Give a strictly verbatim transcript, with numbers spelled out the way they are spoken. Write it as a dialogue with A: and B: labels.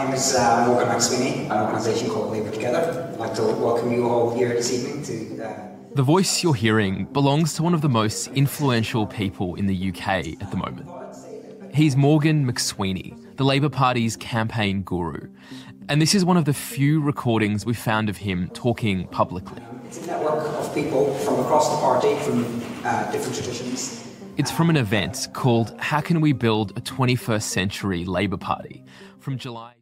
A: name is uh, Morgan McSweeney, an organisation called Labour Together. I'd like to welcome you all here this evening to... Uh...
B: The voice you're hearing belongs to one of the most influential people in the U K at the moment. He's Morgan McSweeney, the Labour Party's campaign guru. And this is one of the few recordings we found of him talking publicly.
A: It's a network of people from across the party, from uh, different traditions.
B: It's from an event called How Can We Build a twenty-first Century Labour Party from July...